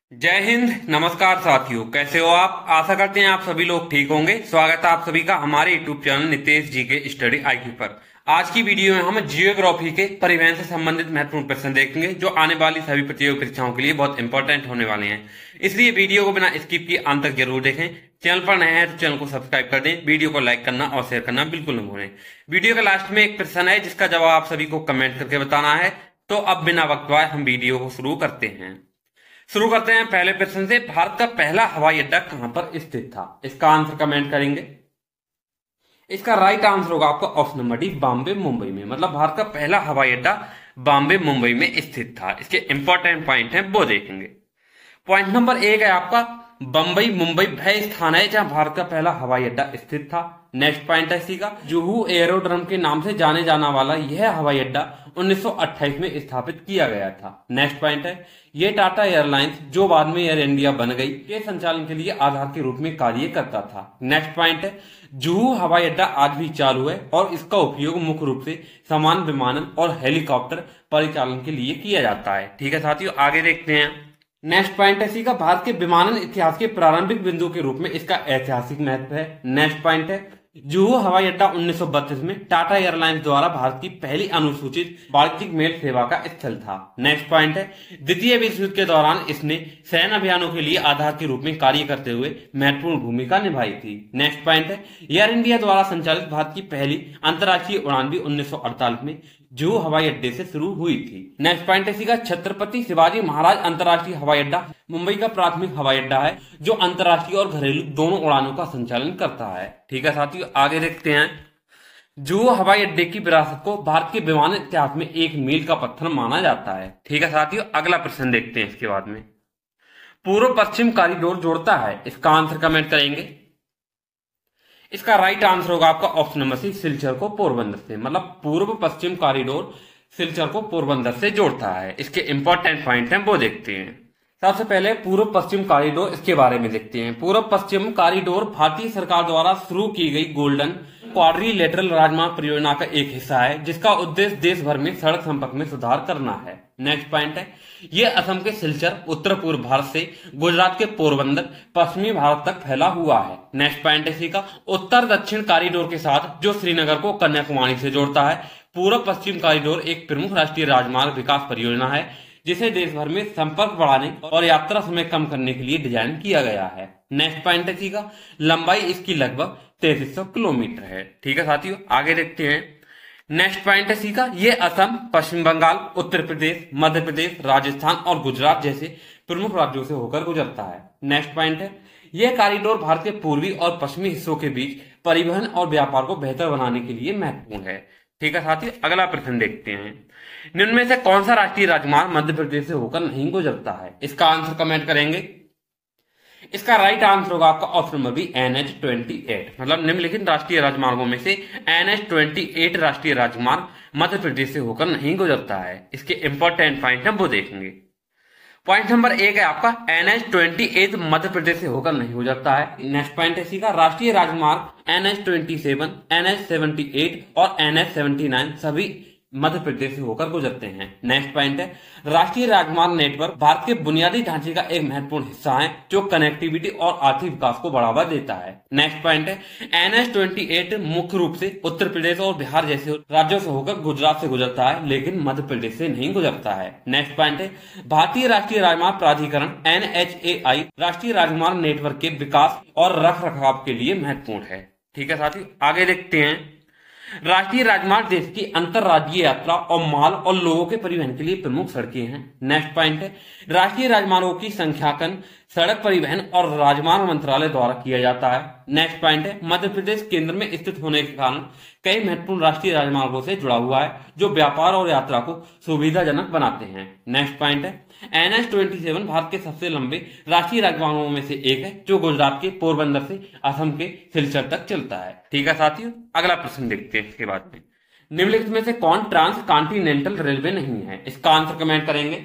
जय हिंद। नमस्कार साथियों, कैसे हो आप? आशा करते हैं आप सभी लोग ठीक होंगे। स्वागत है आप सभी का हमारे यूट्यूब चैनल नितेश जी के स्टडी आईक्यू पर। आज की वीडियो में हम जियोग्राफी के परिवहन से संबंधित महत्वपूर्ण प्रश्न देखेंगे जो आने वाली सभी प्रतियोगी परीक्षाओं के लिए बहुत इंपॉर्टेंट होने वाले हैं। इसलिए वीडियो को बिना स्किप किए अंत तक जरूर देखें। चैनल पर नए हैं तो चैनल को सब्सक्राइब कर दें, वीडियो को लाइक करना और शेयर करना बिल्कुल न भूलें। वीडियो के लास्ट में एक प्रश्न है जिसका जवाब आप सभी को कमेंट करके बताना है। तो अब बिना वक्त गवाए हम वीडियो को शुरू करते हैं। शुरू करते हैं पहले प्रश्न से। भारत का पहला हवाई अड्डा कहां पर स्थित था? इसका आंसर कमेंट करेंगे। इसका राइट आंसर होगा आपका option number D, Bombay Mumbai में। मतलब भारत का पहला हवाई अड्डा बॉम्बे मुंबई में स्थित था। इसके इंपॉर्टेंट पॉइंट हैं वो देखेंगे। पॉइंट नंबर एक है आपका, बंबई मुंबई वह स्थान है जहां भारत का पहला हवाई अड्डा स्थित था। नेक्स्ट पॉइंट है इसी का, जुहू एयरोड्रम के नाम से जाने जाना वाला यह हवाई अड्डा 1928 में स्थापित किया गया था। नेक्स्ट पॉइंट है, ये टाटा एयरलाइंस जो बाद में एयर इंडिया बन गई के संचालन के लिए आधार के रूप में कार्य करता था। नेक्स्ट पॉइंट है, जुहू हवाई अड्डा आज भी चालू है और इसका उपयोग मुख्य रूप से सामान विमानन और हेलीकॉप्टर परिचालन के लिए किया जाता है। ठीक है साथियों, आगे देखते हैं। नेक्स्ट पॉइंट है इसी का, भारत के विमानन इतिहास के प्रारंभिक बिंदु के रूप में इसका ऐतिहासिक महत्व है। नेक्स्ट पॉइंट है, जुहू हवाई अड्डा 1932 में टाटा एयरलाइंस द्वारा भारत की पहली अनुसूचित वाणिज्यिक मेल सेवा का स्थल था। नेक्स्ट पॉइंट है, द्वितीय विश्व युद्ध के दौरान इसने सैन्य अभियानों के लिए आधार के रूप में कार्य करते हुए महत्वपूर्ण भूमिका निभाई थी। नेक्स्ट पॉइंट है, एयर इंडिया द्वारा संचालित भारत की पहली अंतर्राष्ट्रीय उड़ान भी 1948 में जुहू हवाई अड्डे से शुरू हुई थी। नेक्स्ट पॉइंट है इसी का, छत्रपति शिवाजी महाराज अंतर्राष्ट्रीय हवाई अड्डा मुंबई का प्राथमिक हवाई अड्डा है जो अंतर्राष्ट्रीय और घरेलू दोनों उड़ानों का संचालन करता है। ठीक है साथियों, आगे देखते हैं। जुहू हवाई अड्डे की विरासत को भारत के विमानन इतिहास में एक मील का पत्थर माना जाता है। ठीक है साथियों, अगला प्रश्न देखते हैं। इसके बाद में पूर्व पश्चिम कॉरिडोर जोड़ता है, इसका आंसर कमेंट करेंगे। इसका राइट आंसर होगा आपका ऑप्शन नंबर सी, सिलचर को पोरबंदर से। मतलब पूर्व पश्चिम कॉरिडोर सिलचर को पोरबंदर से जोड़ता है। इसके इंपॉर्टेंट पॉइंट हैं वो देखते हैं। सबसे पहले पूर्व पश्चिम कॉरिडोर, इसके बारे में देखते हैं। पूर्व पश्चिम कॉरिडोर भारतीय सरकार द्वारा शुरू की गई गोल्डन क्वाड्रिलेटरल राजमार्ग परियोजना का एक हिस्सा है जिसका उद्देश्य देश भर में सड़क संपर्क में सुधार करना है। नेक्स्ट पॉइंट है, ये असम के सिलचर उत्तर पूर्व भारत से गुजरात के पोरबंदर पश्चिमी भारत तक फैला हुआ है। नेक्स्ट पॉइंट है इसी का, उत्तर दक्षिण कॉरिडोर के साथ जो श्रीनगर को कन्याकुमारी से जोड़ता है। पूर्व पश्चिम कॉरिडोर एक प्रमुख राष्ट्रीय राजमार्ग विकास परियोजना है जिसे देश भर में संपर्क बढ़ाने और यात्रा समय कम करने के लिए डिजाइन किया गया है। नेक्स्ट पॉइंट है इसी का, लंबाई इसकी लगभग 3300 किलोमीटर है। ठीक है साथियों, आगे देखते हैं। नेक्स्ट पॉइंट है इसी का, ये असम, पश्चिम बंगाल, उत्तर प्रदेश, मध्य प्रदेश, राजस्थान और गुजरात जैसे प्रमुख राज्यों से होकर गुजरता है। नेक्स्ट पॉइंट है, यह कॉरिडोर भारत के पूर्वी और पश्चिमी हिस्सों के बीच परिवहन और व्यापार को बेहतर बनाने के लिए महत्वपूर्ण है। ठीक है साथियों, अगला प्रश्न देखते हैं। निम्न में से कौन सा राष्ट्रीय राजमार्ग मध्य प्रदेश से होकर नहीं गुजरता है? इसका आंसर कमेंट करेंगे। इसका राइट आंसर होगा आपका ऑप्शन नंबर बी, NH-28। मतलब निम्नलिखित राष्ट्रीय राजमार्गों में से NH-28 राष्ट्रीय राजमार्ग मध्य प्रदेश से होकर नहीं गुजरता है। इसके इंपॉर्टेंट पॉइंट हम वो देखेंगे। पॉइंट नंबर एक है आपका, NH-28 मध्य प्रदेश से होकर नहीं गुजरता है। नेक्स्ट पॉइंट है इसी का, राष्ट्रीय राजमार्ग NH-27, NH-78 और NH-79 सभी मध्य प्रदेश से होकर गुजरते हैं। नेक्स्ट पॉइंट है, राष्ट्रीय राजमार्ग नेटवर्क भारत के बुनियादी ढांचे का एक महत्वपूर्ण हिस्सा है जो कनेक्टिविटी और आर्थिक विकास को बढ़ावा देता है। नेक्स्ट पॉइंट है, NH-28 मुख्य रूप से उत्तर प्रदेश और बिहार जैसे राज्यों से होकर गुजरात से गुजरता है लेकिन मध्य प्रदेश से नहीं गुजरता है। नेक्स्ट पॉइंट है, भारतीय राष्ट्रीय राजमार्ग प्राधिकरण NHAI राष्ट्रीय राजमार्ग नेटवर्क के विकास और रख रखाव के लिए महत्वपूर्ण है। ठीक है साथियों, आगे देखते हैं। राष्ट्रीय राजमार्ग देश की अंतरराज्यीय यात्रा और माल और लोगों के परिवहन के लिए प्रमुख सड़कें हैं। नेक्स्ट पॉइंट है, राष्ट्रीय राजमार्गों की संख्याकन सड़क परिवहन और राजमार्ग मंत्रालय द्वारा किया जाता है। नेक्स्ट पॉइंट है, मध्य प्रदेश केंद्र में स्थित होने के कारण कई महत्वपूर्ण राष्ट्रीय राजमार्गों से जुड़ा हुआ है जो व्यापार और यात्रा को सुविधाजनक बनाते हैं। नेक्स्ट पॉइंट है, NH-27 भारत के सबसे लंबे राष्ट्रीय राजमार्गों में से एक है जो गुजरात के पोरबंदर से असम के सिलचर तक चलता है। ठीक है साथियों, अगला प्रश्न देखते हैं। इसके बाद में निम्नलिखित में से कौन ट्रांस कॉन्टिनेंटल रेलवे नहीं है? इसका आंसर कमेंट करेंगे।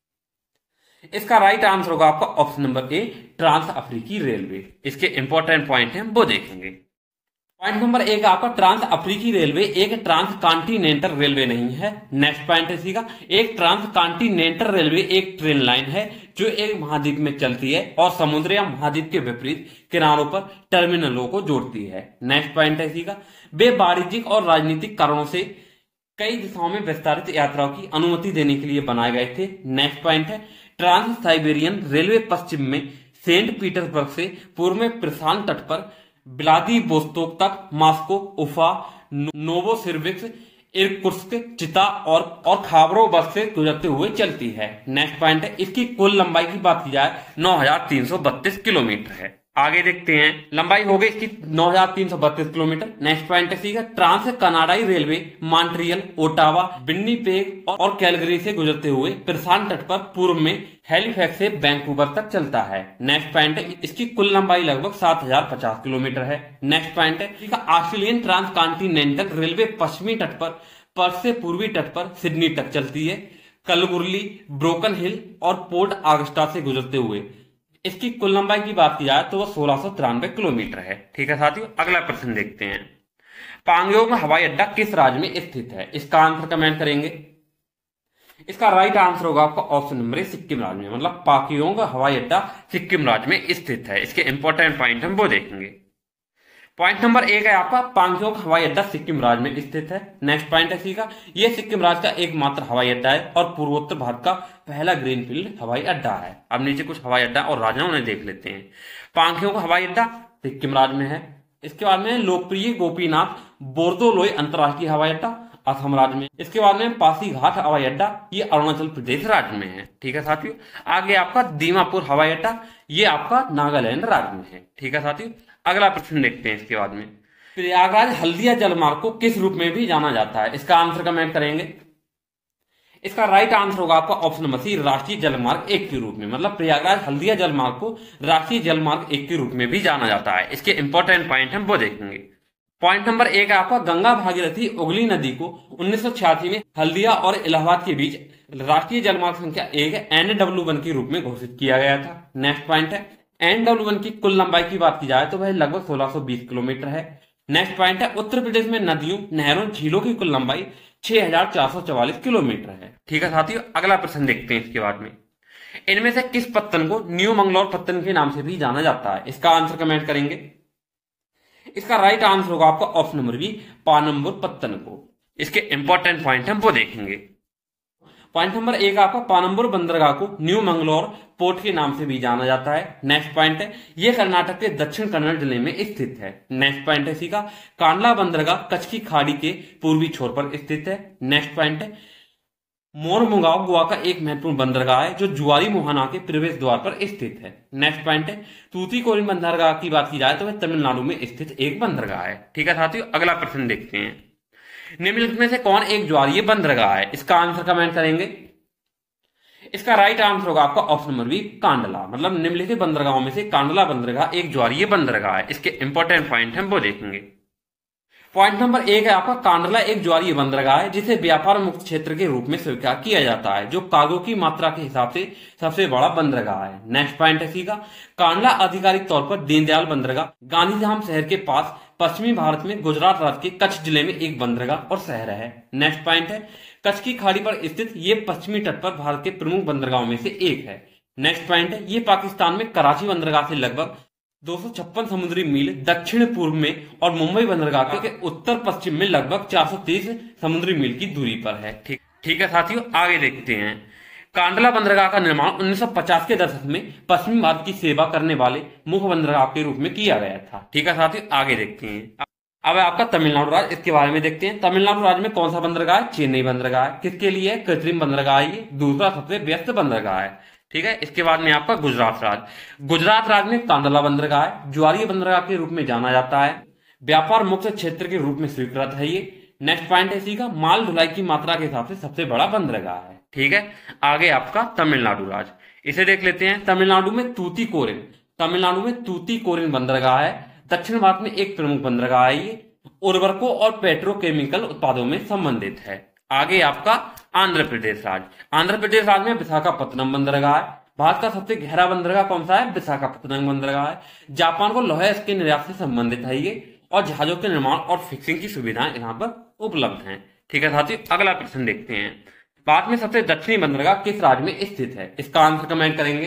इसका राइट आंसर होगा आपका ऑप्शन नंबर ए, ट्रांस अफ्रीकी रेलवे। इसके इंपॉर्टेंट पॉइंट हैं वो देखेंगे। पॉइंट नंबर एक आपका ट्रांस अफ्रीकी रेलवे एक ट्रांस कॉन्टिनेंटल रेलवे नहीं है। नेक्स्ट पॉइंट है इसी का, एक ट्रांस कॉन्टिनेंटल रेलवे एक ट्रेन लाइन है जो एक महाद्वीप में चलती है और समुद्र या महाद्वीप के विपरीत किनारों पर टर्मिनलों को जोड़ती है। नेक्स्ट पॉइंट है इसी का, वे वाणिज्यिक और राजनीतिक कारणों से कई दिशाओं में विस्तारित यात्राओं की अनुमति देने के लिए बनाए गए थे। नेक्स्ट पॉइंट है, ट्रांस साइबेरियन रेलवे पश्चिम में सेंट पीटर्सबर्ग से पूर्व में प्रशांत तट पर व्लादिवोस्तोक तक मॉस्को, उफा, नोवोसिबिर्स्क, इरकुत्स्क, चिता और खाबरोवस्क से गुजरते हुए चलती है। नेक्स्ट पॉइंट है, इसकी कुल लंबाई की बात की जाए 9332 किलोमीटर है। आगे देखते हैं, लंबाई हो गई इसकी 9332 किलोमीटर। नेक्स्ट पॉइंट है ट्रांस कनाडाई रेलवे मॉन्ट्रियल, ओटावा, विन्नीपेग और कैलगरी से गुजरते हुए प्रशांत तट पर पूर्व में हैलिफैक्स से वैंकूवर तक चलता है। नेक्स्ट पॉइंट है, इसकी कुल लंबाई लगभग 7050 किलोमीटर है। नेक्स्ट पॉइंट है, ऑस्ट्रेलियन ट्रांस कॉन्टिनेंटल रेलवे पश्चिमी तट पर पर्थ से पूर्वी तट पर सिडनी तक चलती है, कलगुरली, ब्रोकन हिल और पोर्ट ऑगस्टा से गुजरते हुए। इसकी कुल लंबाई की बात की जाए तो वह 1693 किलोमीटर है। ठीक है साथियों, अगला प्रश्न देखते हैं, पांगयोंग हवाई अड्डा किस राज्य में स्थित है? इसका आंसर कमेंट करेंगे। इसका राइट आंसर होगा आपका ऑप्शन नंबर ए, सिक्किम राज्य में, मतलब पाक्योंग हवाई अड्डा सिक्किम राज्य में स्थित है। इसके इंपॉर्टेंट पॉइंट हम वो देखेंगे। पॉइंट नंबर एक है आपका, पांगयोंग हवाई अड्डा सिक्किम राज्य में स्थित है। नेक्स्ट पॉइंट है इसी का, यह सिक्किम राज्य का एकमात्र हवाई अड्डा है और पूर्वोत्तर भारत का पहला ग्रीनफील्ड हवाई अड्डा है। अब नीचे कुछ हवाई अड्डा और राज्यों उन्हें देख लेते हैं। पांगयोंग हवाई अड्डा सिक्किम राज्य में है। इसके बाद में लोकप्रिय गोपीनाथ बोरदोलोई अंतर्राष्ट्रीय हवाई अड्डा असम राज्य में। इसके बाद में पासीघाट हवाई अड्डा, ये अरुणाचल प्रदेश राज्य में है। ठीक है साथियों, आगे आपका दीमापुर हवाई अड्डा, ये आपका नागालैंड राज्य में है। ठीक है साथियों, अगला प्रश्न देखते हैं। इसके बाद में प्रयागराज हल्दिया जलमार्ग को किस रूप में भी जाना जाता है? इसका आंसर कमेंट करेंगे। इसका राइट आंसर होगा आपका ऑप्शन नंबर सी, राष्ट्रीय जलमार्ग 1 के रूप में, मतलब प्रयागराज हल्दिया जलमार्ग को राष्ट्रीय जलमार्ग 1 के रूप में भी जाना जाता है। इसके इंपॉर्टेंट पॉइंट हम वो देखेंगे। पॉइंट नंबर एक है आपका, गंगा भागीरथी उगली नदी को 1986 में हल्दिया और इलाहाबाद के बीच राष्ट्रीय जलमार्ग संख्या 1 NW1 के रूप में घोषित किया गया था। नेक्स्ट पॉइंट है, NW1 की कुल लंबाई की बात की जाए तो वह लगभग 1620 किलोमीटर है। नेक्स्ट पॉइंट है, उत्तर प्रदेश में नदियों, नहरों, झीलों की कुल लंबाई 6444 किलोमीटर है। ठीक है साथियों, अगला प्रश्न देखते हैं। इसके बाद में इनमें से किस पत्तन को न्यू मंगलोर पत्तन के नाम से भी जाना जाता है? इसका आंसर कमेंट करेंगे। इसका राइट आंसर होगा आपका ऑप्शन नंबर बी, पानम्बुर पत्तन को। इसके इंपॉर्टेंट पॉइंट हम वो देखेंगे। पॉइंट नंबर एक आपका, पानम्बुर बंदरगाह को न्यू मंगलोर पोर्ट के नाम से भी जाना जाता है। नेक्स्ट पॉइंट है, यह कर्नाटक के दक्षिण कन्नड़ जिले में स्थित है। नेक्स्ट पॉइंट है इसी का, कांडला बंदरगाह कच्छ की खाड़ी के पूर्वी छोर पर स्थित है। नेक्स्ट पॉइंट है, मोरमुगांव गोवा का एक महत्वपूर्ण बंदरगाह है जो जुआरी मोहना के प्रवेश द्वार पर स्थित है। नेक्स्ट पॉइंट है, तूतीकोरिन बंदरगाह की बात की जाए तो वह तमिलनाडु में स्थित एक बंदरगाह है। ठीक है साथियों, अगला प्रश्न देखते हैं। निम्नलिखित में से कौन एक ज्वारीय बंदरगाह है? इसका आंसर कमेंट करेंगे। इसका राइट आंसर होगा आपका ऑप्शन नंबर बी, कांडला, मतलब निम्नलिखित बंदरगाहों में से कांडला बंदरगाह एक ज्वारीय बंदरगाह है। इसके इंपॉर्टेंट पॉइंट हम वो देखेंगे। पॉइंट नंबर एक है आपका, कांडला एक ज्वारीय बंदरगाह है जिसे व्यापार मुक्त क्षेत्र के रूप में स्वीकार किया जाता है, जो कार्गो की मात्रा के हिसाब से सबसे बड़ा बंदरगाह है। नेक्स्ट पॉइंट है इसी का, कांडला आधिकारिक तौर पर दीनदयाल बंदरगाह गांधीधाम शहर के पास पश्चिमी भारत में गुजरात राज्य के कच्छ जिले में एक बंदरगाह और शहर है। नेक्स्ट पॉइंट है, कच्छ की खाड़ी पर स्थित ये पश्चिमी तट पर भारत के प्रमुख बंदरगाहों में से एक है। नेक्स्ट पॉइंट है, ये पाकिस्तान में कराची बंदरगाह से लगभग 256 समुद्री मील दक्षिण पूर्व में और मुंबई बंदरगाह के उत्तर पश्चिम में लगभग 430 समुद्री मील की दूरी पर है। ठीक है साथियों, आगे देखते हैं। कांडला बंदरगाह का निर्माण 1950 के दशक में पश्चिमी भारत की सेवा करने वाले मुख्य बंदरगाह के रूप में किया गया था। ठीक है साथियों, आगे देखते हैं। अब आपका तमिलनाडु राज्य, इसके बारे में देखते हैं। तमिलनाडु राज्य में कौन सा बंदरगाह है? चेन्नई बंदरगाह है। किसके लिए? कृत्रिम बंदरगाह है, ये दूसरा सबसे व्यस्त बंदरगाह है। ठीक है, इसके बाद में आपका गुजरात राज्य। गुजरात राज्य में कांडला बंदरगाह है, ज्वारीय बंदरगाह के रूप में जाना जाता है, व्यापार मुक्त क्षेत्र के रूप में स्वीकृत है ये। नेक्स्ट पॉइंट है इसी का, माल ढुलाई की मात्रा के हिसाब से सबसे बड़ा बंदरगाह है। ठीक है, आगे आपका तमिलनाडु राज्य, इसे देख लेते हैं। तमिलनाडु में तूतीकोरिन बंदरगाह है, दक्षिण भारत में एक प्रमुख बंदरगाह है ये, उर्वरकों और पेट्रोकेमिकल उत्पादों में संबंधित है। आगे आपका आंध्र प्रदेश राज्य। आंध्र प्रदेश राज्य में विशाखापत्तनम बंदरगाह है। भारत का सबसे गहरा बंदरगाह कौन सा है? विशाखापत्तनम बंदरगाह है। जापान को लौह अयस्क के निर्यात से संबंधित है ये, और जहाजों के निर्माण और फिक्सिंग की सुविधाएं यहाँ पर उपलब्ध हैं। ठीक है साथियों, अगला प्रश्न देखते हैं। भारत में सबसे दक्षिणी बंदरगाह किस राज्य में स्थित है? इसका आंसर कमेंट करेंगे।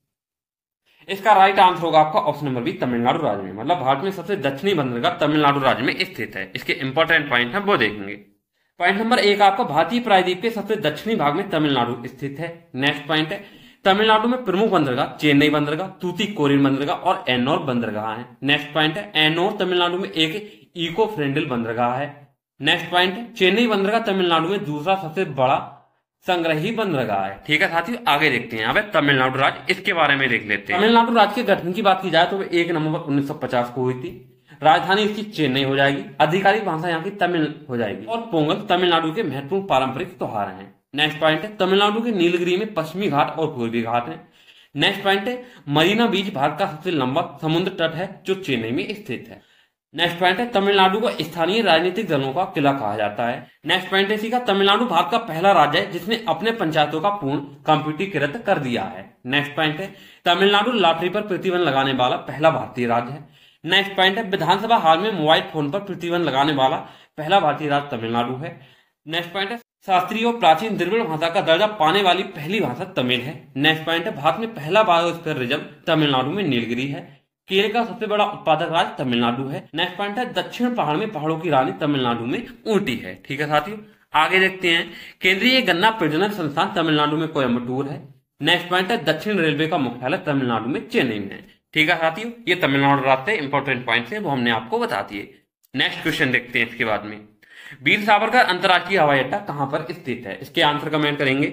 इसका राइट आंसर होगा आपका ऑप्शन नंबर बी, तमिलनाडु राज्य में। मतलब भारत में सबसे दक्षिणी बंदरगाह तमिलनाडु राज्य में स्थित है। इसके इंपॉर्टेंट पॉइंट है वो देखेंगे। पॉइंट नंबर 1 आपका भारतीय प्रायद्वीप के सबसे दक्षिणी भाग में तमिलनाडु स्थित है। नेक्स्ट पॉइंट है तमिलनाडु में प्रमुख बंदरगाह चेन्नई बंदरगाह, तूतीकोरिन बंदरगाह और एन्नोर बंदरगाह है। नेक्स्ट पॉइंट है एन्नोर तमिलनाडु में एक इको फ्रेंडली बंदरगाह है। नेक्स्ट पॉइंट है चेन्नई बंदरगाह तमिलनाडु में दूसरा सबसे बड़ा संग्रही बंदरगाह है। ठीक है साथियों, आगे देखते हैं। अब तमिलनाडु राज्य, इसके बारे में देख लेते हैं। तमिलनाडु राज्य के गठन की बात की जाए तो 1 नवंबर 1950 को हुई थी। राजधानी इसकी चेन्नई हो जाएगी। आधिकारिक भाषा यहाँ की तमिल हो जाएगी और पोंगल तमिलनाडु के महत्वपूर्ण पारंपरिक त्योहार हैं। नेक्स्ट पॉइंट है तमिलनाडु के नीलगिरी में पश्चिमी घाट और पूर्वी घाट है। नेक्स्ट पॉइंट है मरीना बीच भारत का सबसे लंबा समुद्र तट है जो चेन्नई में स्थित है। नेक्स्ट पॉइंट है तमिलनाडु को स्थानीय राजनीतिक दलों का किला कहा जाता है। नेक्स्ट पॉइंट है इसी का तमिलनाडु भारत का पहला राज्य है जिसने अपने पंचायतों का पूर्ण कंप्यूटरीकृत कर दिया है। नेक्स्ट पॉइंट है तमिलनाडु लॉटरी पर प्रतिबंध लगाने वाला पहला भारतीय राज्य है। नेक्स्ट पॉइंट है विधानसभा हाल में मोबाइल फोन पर प्रतिबंध लगाने वाला पहला भारतीय राज्य तमिलनाडु है। नेक्स्ट पॉइंट है शास्त्रीय और प्राचीन द्रविड़ भाषा का दर्जा पाने वाली पहली भाषा तमिल है। नेक्स्ट पॉइंट है भारत में पहला बायोस्फीयर रिजर्व तमिलनाडु में नीलगिरी है। केरल का सबसे बड़ा उत्पादक राज्य तमिलनाडु है। नेक्स्ट पॉइंट है दक्षिण पहाड़ में पहाड़ों की रानी तमिलनाडु में ऊटी है। ठीक है साथियों, आगे देखते हैं। केंद्रीय गन्ना प्रजनन संस्थान तमिलनाडु में कोयम्बटूर है। नेक्स्ट पॉइंट है दक्षिण रेलवे का मुख्यालय तमिलनाडु में चेन्नई में है। ठीक है साथियों, ये तमिलनाडु राज्य से इंपॉर्टेंट पॉइंट है वो हमने आपको बता दिए। नेक्स्ट क्वेश्चन देखते हैं। इसके बाद में वीर सावरकर अंतर्राष्ट्रीय हवाई अड्डा कहां पर स्थित है? इसके आंसर कमेंट करेंगे।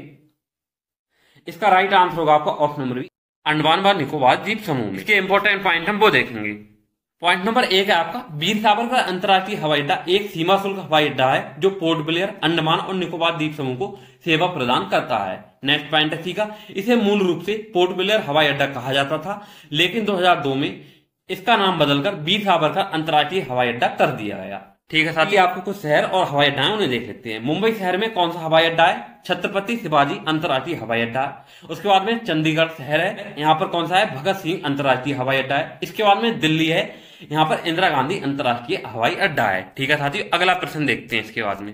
इसका राइट आंसर होगा आपका ऑप्शन नंबर बी, अंडमान व निकोबार द्वीप समूह में। इसके इंपॉर्टेंट पॉइंट हम वो देखेंगे। पॉइंट नंबर 1 है आपका वीर सावरकर अंतर्राष्ट्रीय हवाई अड्डा एक सीमा शुल्क हवाई अड्डा है जो पोर्ट ब्लेयर, अंडमान और निकोबार द्वीप समूह को सेवा प्रदान करता है। नेक्स्ट पॉइंट है का इसे मूल रूप से पोर्ट ब्लेयर हवाई अड्डा कहा जाता था, लेकिन 2002 में इसका नाम बदलकर वीर सावरकर अंतर्राष्ट्रीय हवाई अड्डा कर दिया गया। ठीक है साथ ही आपको कुछ शहर और हवाई अड्डा उन्हें देख लेते हैं। मुंबई शहर में कौन सा हवाई अड्डा है? छत्रपति शिवाजी अंतर्राष्ट्रीय हवाई अड्डा है। उसके बाद में चंडीगढ़ शहर है, यहाँ पर कौन सा है? भगत सिंह अंतर्राष्ट्रीय हवाई अड्डा है। इसके बाद में दिल्ली है, यहाँ पर इंदिरा गांधी अंतर्राष्ट्रीय हवाई अड्डा है। ठीक है साथियों, अगला प्रश्न देखते हैं। इसके बाद में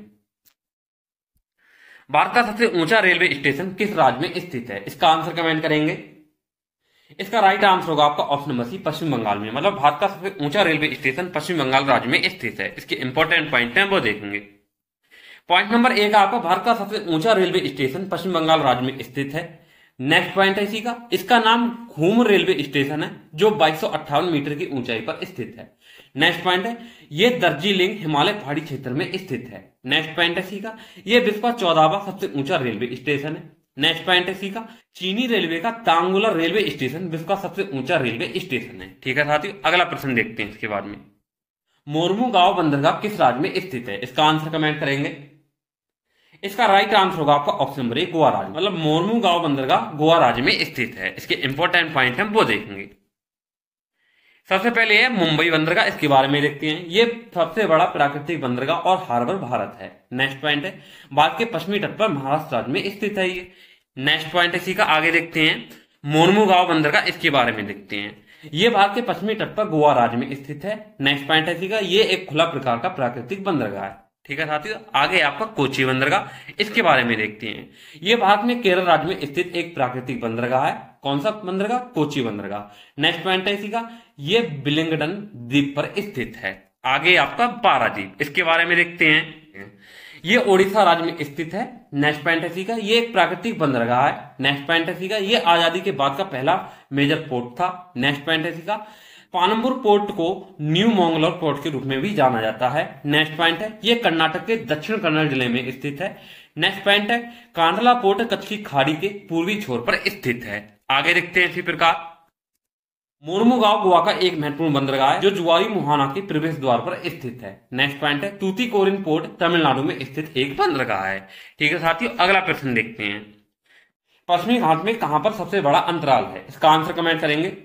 भारत का सबसे ऊंचा रेलवे स्टेशन किस राज्य में स्थित है? इसका आंसर कमेंट करेंगे। इसका राइट आंसर होगा आपका option number C, Paschim Bengal में। मतलब भारत का सबसे ऊंचा रेलवे स्टेशन पश्चिम बंगाल राज्य में स्थित है। इसके इंपॉर्टेंट पॉइंट हैं वो देखेंगे। पॉइंट नंबर 1 आपका भारत का सबसे ऊंचा रेलवे स्टेशन पश्चिम बंगाल राज्य में स्थित है। नेक्स्ट पॉइंट है इसी का, इसका नाम घूम रेलवे स्टेशन है जो 2258 मीटर की ऊंचाई पर स्थित है। नेक्स्ट पॉइंट है ये दार्जिलिंग हिमालय पहाड़ी क्षेत्र में स्थित है। नेक्स्ट पॉइंट है इसी का, ये विश्व का 14वां सबसे ऊंचा रेलवे स्टेशन है। नेक्स्ट पॉइंट है इसी का, चीनी रेलवे का तांगुलर रेलवे स्टेशन विश्व का सबसे ऊंचा रेलवे स्टेशन है। ठीक है साथियों, अगला प्रश्न देखते हैं। इसके बाद में मोरमुगांव बंदरगाह किस राज्य में स्थित है? इसका आंसर कमेंट करेंगे। इसका राइट आंसर होगा आपका ऑप्शन नंबर ए, गोवा राज्य। मतलब मोरमुगांव बंदरगाह गोवा राज्य में स्थित है। इसके इंपॉर्टेंट पॉइंट हम वो देखेंगे। सबसे पहले है मुंबई बंदरगाह, इसके बारे में देखते हैं। ये सबसे बड़ा प्राकृतिक बंदरगाह और हार्बर भारत है। नेक्स्ट पॉइंट है भारत के पश्चिमी तट पर महाराष्ट्र राज्य में स्थित है ये। नेक्स्ट पॉइंट है इसी का, आगे देखते हैं मोरमुगांव बंदरगाह, इसके बारे में देखते हैं। ये भारत के पश्चिमी तट पर गोवा राज्य में स्थित है। नेक्स्ट पॉइंट है इसी का, ये एक खुला प्रकार का प्राकृतिक बंदरगाह है। ठीक है साथियों, आगे आपका कोची बंदरगाह, इसके बारे में देखते हैं। ये भारत में केरल राज्य में स्थित एक प्राकृतिक बंदरगाह है। कौन सा बंदरगाह? कोची बंदरगाह। नेक्स्ट पॉइंट है इसी का, ये विलिंगडन द्वीप पर स्थित है। आगे आपका पारादीप, इसके बारे में देखते हैं। ये ओडिशा राज्य में स्थित है। नेक्स्ट पॉइंट है इसी का, ये एक प्राकृतिक बंदरगाह है। नेक्स्ट पॉइंट है इसी का, ये आजादी के बाद का पहला मेजर पोर्ट था। नेक्स्ट पॉइंट है इसी का, पालमपुर पोर्ट को न्यू मंगलोर पोर्ट के रूप में भी जाना जाता है। नेक्स्ट पॉइंट है ये कर्नाटक के दक्षिण कन्नड़ जिले में स्थित है। नेक्स्ट पॉइंट है कांडला पोर्ट कच्छ की खाड़ी के पूर्वी छोर पर स्थित है। आगे देखते हैं इसी प्रकार मोरमुगांव गोवा का एक महत्वपूर्ण बंदरगाह है जो जुआरी मुहाना के प्रवेश द्वार पर स्थित है। नेक्स्ट पॉइंट है तूतीकोरिन पोर्ट तमिलनाडु में स्थित एक बंदरगाह है। ठीक है साथियों, अगला प्रश्न देखते हैं। पश्चिमी घाट में कहां पर सबसे बड़ा अंतराल है? इसका आंसर कमेंट करेंगे।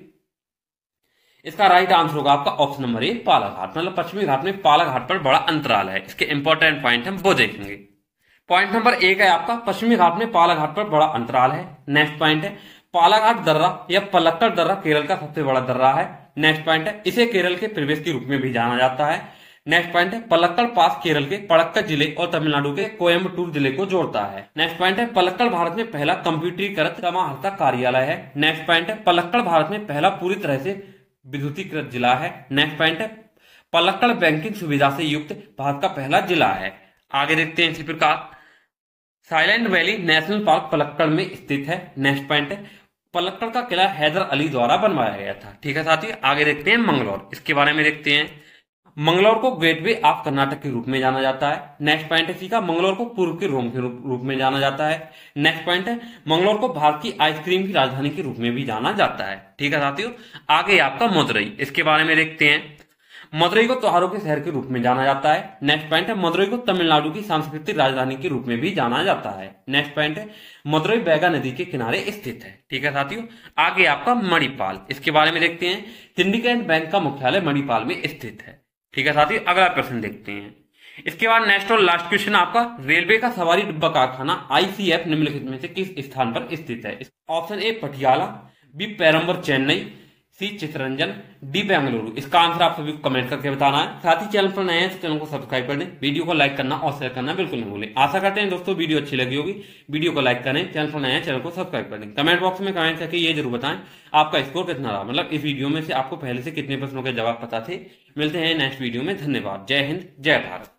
इसका राइट आंसर होगा आपका ऑप्शन नंबर ए, पालाघाट। मतलब पश्चिमी घाट में पालाघाट पर बड़ा अंतराल है। इसके इंपॉर्टेंट पॉइंट हम वो देखेंगे। पॉइंट नंबर 1 है आपका, पश्चिमी घाट में पालाघाट पर बड़ा अंतराल है। नेक्स्ट पॉइंट है पालाघाट दर्रा या पलक्कड़ दर्रा केरल का सबसे बड़ा दर्रा है। नेक्स्ट पॉइंट है, इसे केरल के प्रवेश के रूप में भी जाना जाता है। नेक्स्ट पॉइंट है, पलक्कड़ पास केरल के पलक्कड़ जिले और तमिलनाडु के कोयम्बटूर जिले को जोड़ता है। नेक्स्ट पॉइंट है, पलक्कड़ भारत में पहला कंप्यूटरीकृत समाहर्ता कार्यालय है। नेक्स्ट पॉइंट है, पलक्कड़ भारत में पहला पूरी तरह से विद्युतीकृत जिला है। नेक्स्ट पॉइंट है, पलक्कड़ बैंकिंग सुविधा से युक्त भारत का पहला जिला है। आगे देखते हैं इसी प्रकार, Silent Valley National Park Palakkad में स्थित है। नेक्स्ट पॉइंट है, पलक्कड़ का किला हैदर अली द्वारा बनवाया गया था। ठीक है साथियों, आगे देखते हैं मंगलौर, इसके बारे में देखते हैं। मंगलौर को गेटवे ऑफ कर्नाटक के रूप में जाना जाता है। नेक्स्ट पॉइंट है, सीखा मंगलौर को पूर्व के रोम के रूप में जाना जाता है। नेक्स्ट पॉइंट है, मंगलौर को भारत की आइसक्रीम की राजधानी के रूप में भी जाना जाता है। ठीक है साथियों, आगे आपका मदुरई, इसके बारे में देखते हैं। मदुरई को त्योहारों के शहर के रूप में जाना जाता है। नेक्स्ट पॉइंट है, मदुरई को तमिलनाडु की सांस्कृतिक राजधानी के रूप में भी जाना जाता है। नेक्स्ट पॉइंट है, मदुरई बैगा नदी के किनारे स्थित है। ठीक है साथियों, आगे आपका मणिपाल, इसके बारे में देखते हैं। सिंडिकेट बैंक का मुख्यालय मणिपाल में स्थित है। ठीक है साथियों, अगला प्रश्न देखते हैं। इसके बाद नेक्स्ट और लास्ट क्वेश्चन आपका, रेलवे का सवारी डिब्बा कारखाना आईसीएफ निम्नलिखित में से किस स्थान पर स्थित है? Option A Patiala, B Perambur Chennai, C Chittaranjan, D Bengaluru. इसका आंसर आप सभी को कमेंट करके बताना है। साथ ही चैनल पर नए हैं तो चैनल को सब्सक्राइब कर दें, वीडियो को लाइक करना और शेयर करना बिल्कुल नहीं भूलें। आशा करते हैं दोस्तों वीडियो अच्छी लगी होगी, वीडियो को लाइक करें, चैनल पर नए हैं चैनल को सब्सक्राइब कर दें। कमेंट बॉक्स में कमेंट करके ये जरूर बताएं आपका स्कोर कितना रहा, मतलब इस वीडियो में से आपको पहले से कितने प्रश्नों के जवाब पता थे। मिलते हैं नेक्स्ट वीडियो में, धन्यवाद। जय हिंद, जय भारत।